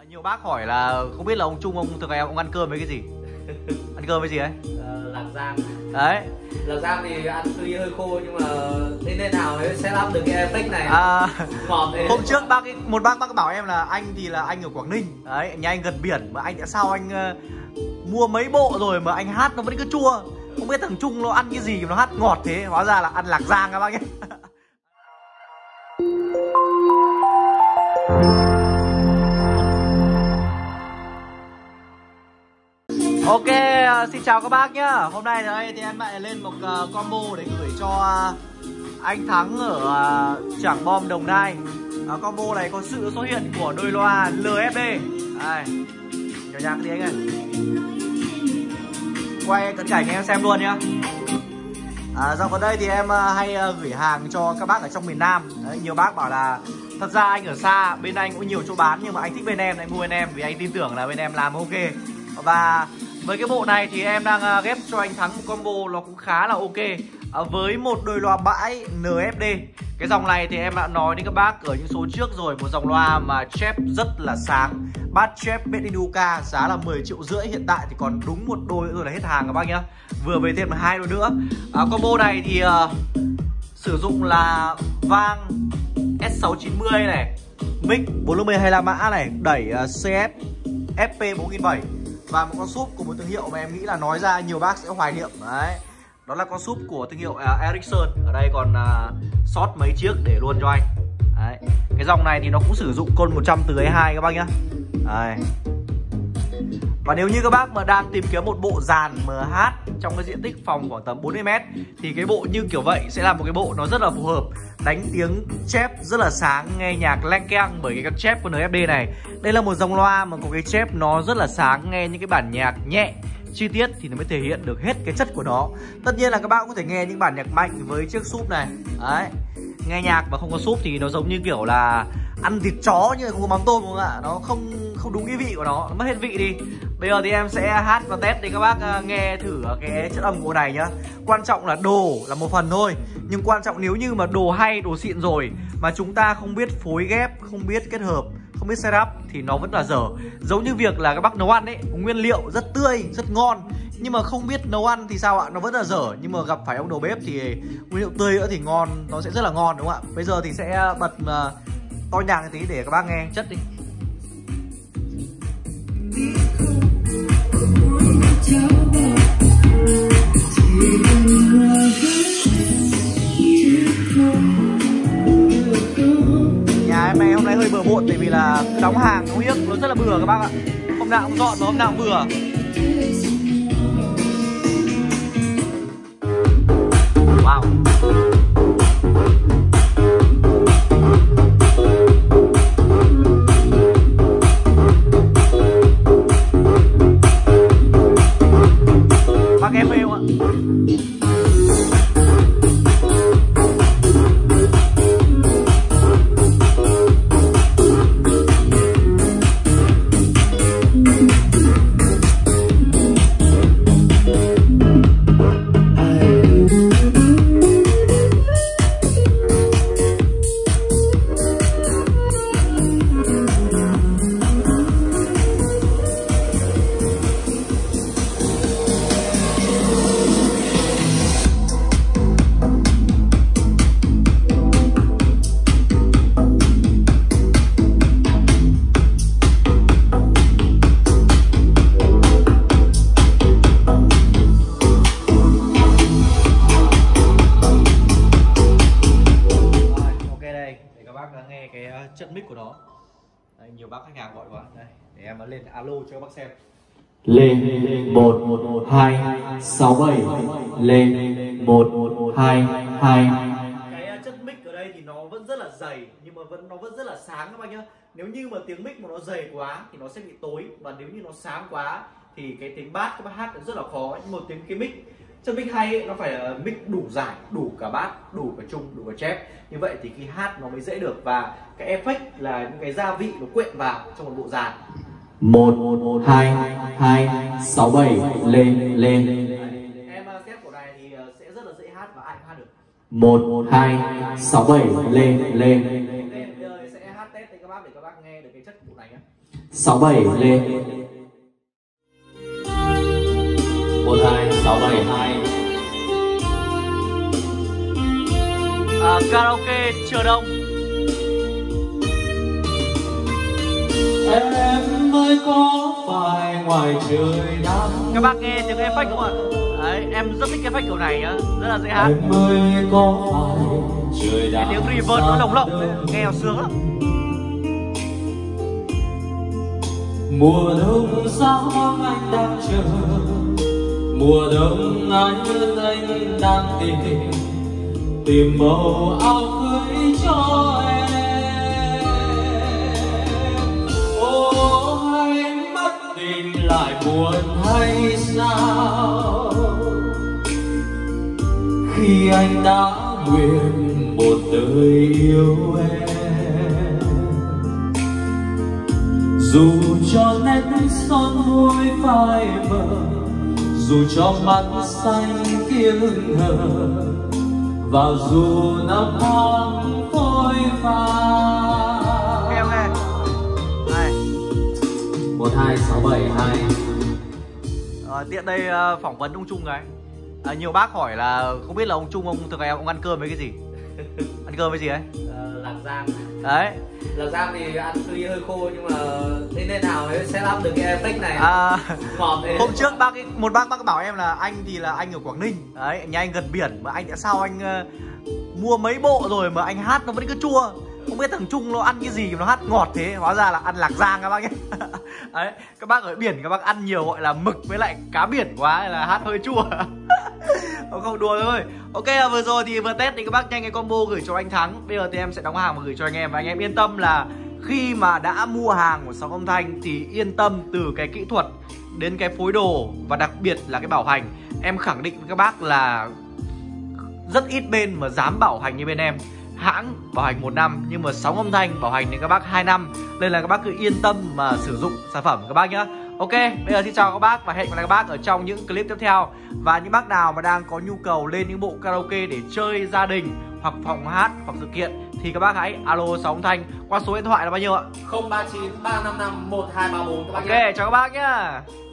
Nhiều bác hỏi là không biết là ông Trung ông thường ngày ông ăn cơm với cái gì? Ăn cơm với gì đấy? Lạc rang. Đấy. Lạc rang thì ăn tuy hơi khô nhưng mà thế nào mới set up được cái effect này. Ngọt thế. Hôm trước một bác bảo em là anh thì là anh ở Quảng Ninh. Đấy, nhà anh gần biển mà anh tại sao anh mua mấy bộ rồi mà anh hát nó vẫn cứ chua. Không biết thằng Trung nó ăn cái gì mà nó hát ngọt thế. Hóa ra là ăn lạc rang các bác nhé. Ok, xin chào các bác nhá. Hôm nay đây thì em lại lên một combo để gửi cho anh Thắng ở Trảng Bom, Đồng Nai. Combo này có sự xuất hiện của đôi loa LFD. Đây, nhỏ nhạc cái gì anh ơi. Quay cận cảnh em xem luôn nhá. Dạo gần đây thì em hay gửi hàng cho các bác ở trong miền Nam. Đấy, nhiều bác bảo là thật ra anh ở xa, bên anh cũng nhiều chỗ bán nhưng mà anh thích bên em, anh mua bên em vì anh tin tưởng là bên em làm ok. Và với cái bộ này thì em đang ghép cho anh Thắng một combo nó cũng khá là ok, với một đôi loa bãi NFD. Cái dòng này thì em đã nói đến các bác ở những số trước rồi, một dòng loa mà chép rất là sáng, bass chép made in UK, giá là 10,5 triệu. Hiện tại thì còn đúng một đôi nữa rồi là hết hàng các bác nhá. Vừa về thêm 2 đôi nữa. Combo này thì sử dụng là vang S690 này, mic 450-25 mã này, đẩy CF FP4700 và một con súp của một thương hiệu mà em nghĩ là nói ra nhiều bác sẽ hoài niệm. Đấy, đó là con súp của thương hiệu Ericsson. Ở đây còn sót mấy chiếc để luôn cho anh. Đấy, cái dòng này thì nó cũng sử dụng côn 100 từ A2 các bác nhá. Đấy. Và nếu như các bác mà đang tìm kiếm một bộ dàn MH trong cái diện tích phòng khoảng tầm 40m thì cái bộ như kiểu vậy sẽ là một cái bộ nó rất là phù hợp. Đánh tiếng chép rất là sáng, nghe nhạc leng keng bởi cái chép của NFD này. Đây là một dòng loa mà có cái chép nó rất là sáng, nghe những cái bản nhạc nhẹ chi tiết thì nó mới thể hiện được hết cái chất của nó. Tất nhiên là các bác cũng có thể nghe những bản nhạc mạnh với chiếc súp này. Đấy, nghe nhạc mà không có súp thì nó giống như kiểu là ăn thịt chó nhưng không có mắm tôm đúng không ạ? Nó không đúng cái vị của nó mất hết vị đi. Bây giờ thì em sẽ hát và test để các bác nghe thử cái chất âm của bộ này nhá. Quan trọng là đồ là một phần thôi, nhưng quan trọng nếu như mà đồ hay, đồ xịn rồi mà chúng ta không biết phối ghép, không biết kết hợp, không biết setup thì nó vẫn là dở. Giống như việc là các bác nấu ăn ấy, nguyên liệu rất tươi, rất ngon nhưng mà không biết nấu ăn thì sao ạ? Nó vẫn là dở. Nhưng mà gặp phải ông đầu bếp thì nguyên liệu tươi nữa thì ngon, nó sẽ rất là ngon đúng không ạ? Bây giờ thì sẽ bật to nhạc tí để các bác nghe chất đi. Nhà em này hôm nay hơi bừa bộn bởi vì là đóng hàng không biết nó rất là bừa các bác ạ. Hôm nào cũng dọn và hôm nào cũng bừa. Wow. Bác em phê không ạ? Nghe cái chất mic của nó. Đây, nhiều bác khách hàng gọi quá. Đây, để em lên alo cho các bác xem. Lên 1 2 6 7 lên 1 2 2. Cái chất mic ở đây thì nó vẫn rất là dày nhưng mà nó vẫn rất là sáng các bác nhá. Nếu như mà tiếng mic mà nó dày quá thì nó sẽ bị tối, và nếu như nó sáng quá thì cái tiếng bass các bác hát rất là khó. Nhưng một tiếng cái mic chất mic hay ấy, nó phải là mic đủ dài, đủ cả bass, đủ cả trung, đủ cả chép. Như vậy thì khi hát nó mới dễ được, và cái effect là những cái gia vị nó quyện vào trong một bộ dàn. 1 2 2 6 7 lên. Em test của này thì sẽ rất là dễ hát và ai cũng hát được. 1 2 6 7 lên. Bây giờ sẽ hát test cho các bác để các bác nghe được cái chất của bộ này nhé. 67 lên. 12672. Karaoke Chợ Đông. Em mới có phải ngoài trời nắng. Các bác nghe tiếng effect không ạ? Đấy, em rất thích cái effect kiểu này nhá, rất là dễ hát. Em mới có phải trời đã Tiếng reverb nó lồng lộng ấy, nghe nó sướng lắm. Mùa đông sao hoang anh đang chờ, mùa đông anh anh đang tìm màu áo cưới cho em. Ô hay mất tình lại buồn hay sao, khi anh đã nguyện một đời yêu em. Dù cho nét son môi phai mờ, dù cho mắt xanh kiêng hờ, và dù năm tháng phôi pha. Nghe không nghe? Này. 12672. Tiện đây phỏng vấn ông Trung cái. Nhiều bác hỏi là không biết là ông Trung, ông thường ngày ông ăn cơm với cái gì? Ăn cơm với gì đấy? Lạc Giang. Đấy. Lạc Giang thì ăn tuy hơi khô nhưng mà thế nên nào mới set up được cái effect này. Ngọt thế. Hôm trước một bác bảo em là anh thì là anh ở Quảng Ninh. Đấy, nhà anh gần biển mà anh tại sao anh mua mấy bộ rồi mà anh hát nó vẫn cứ chua. Không biết thằng Trung nó ăn cái gì mà nó hát ngọt thế. Hóa ra là ăn Lạc Giang các bác nhé. Đấy, các bác ở biển các bác ăn nhiều gọi là mực với lại cá biển quá là hát hơi chua. Không đùa thôi. Ok, vừa rồi thì vừa test thì các bác nhanh cái combo gửi cho anh Thắng. Bây giờ thì em sẽ đóng hàng và gửi cho anh em. Và anh em yên tâm là khi mà đã mua hàng của Sóng Âm Thanh thì yên tâm từ cái kỹ thuật đến cái phối đồ và đặc biệt là cái bảo hành. Em khẳng định với các bác là rất ít bên mà dám bảo hành như bên em. Hãng bảo hành 1 năm nhưng mà Sóng Âm Thanh bảo hành đến các bác 2 năm. Nên là các bác cứ yên tâm mà sử dụng sản phẩm các bác nhé. Ok, bây giờ xin chào các bác và hẹn gặp lại các bác ở trong những clip tiếp theo. Và những bác nào mà đang có nhu cầu lên những bộ karaoke để chơi gia đình hoặc phòng hát hoặc sự kiện thì các bác hãy alo Sóng Âm Thanh qua số điện thoại là bao nhiêu ạ? 039 355 1234 các bác Ok, nhé. chào các bác nhá.